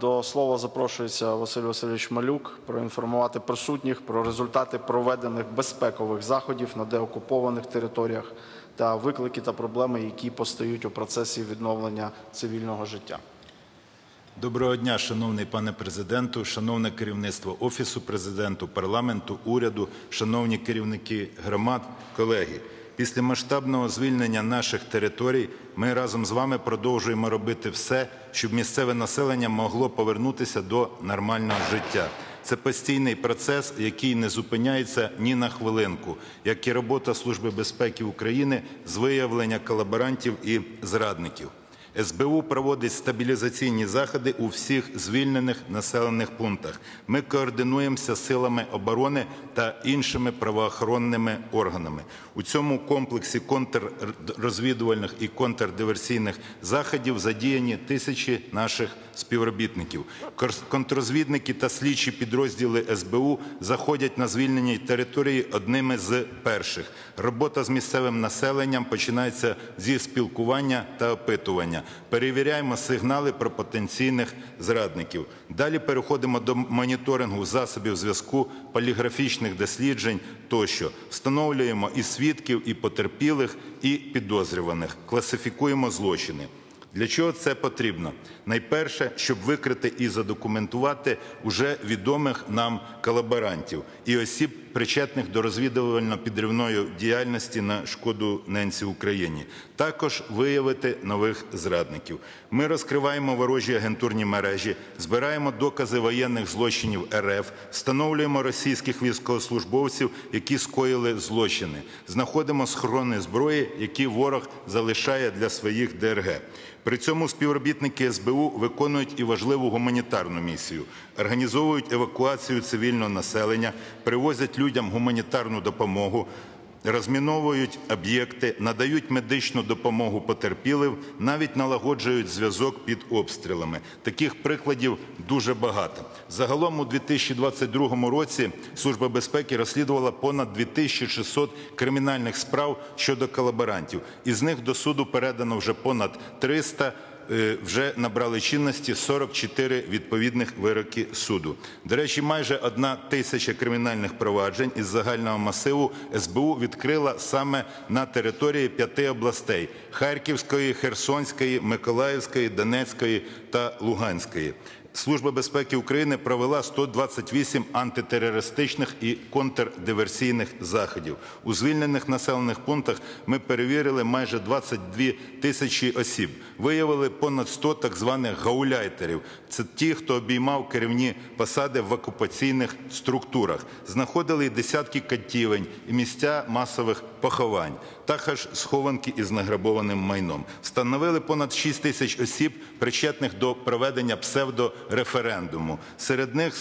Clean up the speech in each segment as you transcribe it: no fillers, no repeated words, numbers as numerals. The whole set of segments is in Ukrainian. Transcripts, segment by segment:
До слова запрошується Василь Васильович Малюк проінформувати присутніх про результати проведених безпекових заходів на деокупованих територіях та виклики та проблеми, які постають у процесі відновлення цивільного життя. Доброго дня, шановний пане президенту, шановне керівництво Офісу президента, парламенту, уряду, шановні керівники громад, колеги. Після масштабного звільнення наших територій ми разом з вами продовжуємо робити все, щоб місцеве населення могло повернутися до нормального життя. Це постійний процес, який не зупиняється ні на хвилинку, як і робота Служби безпеки України з виявлення колаборантів і зрадників. СБУ проводить стабілізаційні заходи у всіх звільнених населених пунктах. Ми координуємося з силами оборони та іншими правоохоронними органами. У цьому комплексі контррозвідувальних і контрдиверсійних заходів задіяні тисячі наших співробітників. Контррозвідники та слідчі підрозділи СБУ заходять на звільнені території одними з перших. Робота з місцевим населенням починається зі спілкування та опитування. Перевіряємо сигнали про потенційних зрадників. Далі переходимо до моніторингу засобів зв'язку, поліграфічних досліджень тощо. Встановлюємо і свідків, і потерпілих, і підозрюваних. Класифікуємо злочини. Для чого це потрібно? Найперше, щоб викрити і задокументувати уже відомих нам колаборантів і осіб, причетних до розвідувально-підривної діяльності на шкоду ненці Україні. Також виявити нових зрадників. Ми розкриваємо ворожі агентурні мережі, збираємо докази воєнних злочинів РФ, встановлюємо російських військовослужбовців, які скоїли злочини, знаходимо схорони зброї, які ворог залишає для своїх ДРГ. При цьому співробітники СБУ виконують і важливу гуманітарну місію. Організовують евакуацію цивільного населення, привозять людям гуманітарну допомогу, розміновують об'єкти, надають медичну допомогу потерпілим, навіть налагоджують зв'язок під обстрілами. Таких прикладів дуже багато. Загалом у 2022 році Служба безпеки розслідувала понад 2600 кримінальних справ щодо колаборантів. Із них до суду передано вже понад 300, вже набрали чинності 44 відповідних вироки суду. До речі, майже 1000 кримінальних проваджень із загального масиву СБУ відкрила саме на території 5 областей – Харківської, Херсонської, Миколаївської, Донецької та Луганської. Служба безпеки України провела 128 антитерористичних і контрдиверсійних заходів. У звільнених населених пунктах ми перевірили майже 22 тисячі осіб. Виявили понад 100 так званих гауляйтерів. Це ті, хто обіймав керівні посади в окупаційних структурах. Знаходили десятки катівень і місця масових поховань. Також схованки із награбованим майном. Встановили понад 6 тисяч осіб, причетних до проведення псевдореферендуму. Серед них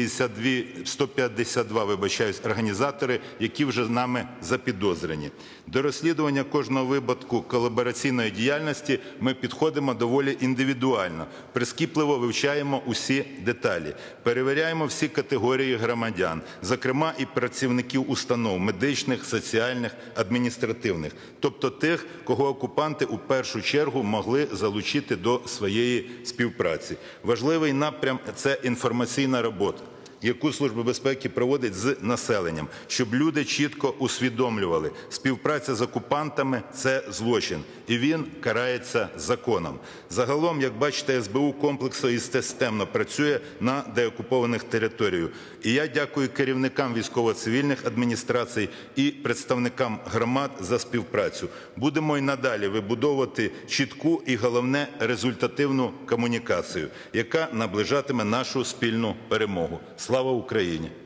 152 організатори, які вже нами запідозрені. До розслідування кожного випадку колабораційної діяльності ми підходимо доволі індивідуально. Прискіпливо вивчаємо усі деталі. Перевіряємо всі категорії громадян, зокрема і працівників установ медичних, соціальних, адміністративних. Тобто тих, кого окупанти у першу чергу могли залучити до своєї співпраці. Важливий напрям – це інформаційна робота, яку Служба безпеки проводить з населенням, щоб люди чітко усвідомлювали, співпраця з окупантами – це злочин, і він карається законом. Загалом, як бачите, СБУ комплексно і системно працює на деокупованих територіях. І я дякую керівникам військово-цивільних адміністрацій і представникам громад за співпрацю. Будемо і надалі вибудовувати чітку і, головне, результативну комунікацію, яка наближатиме нашу спільну перемогу. Слава Україні!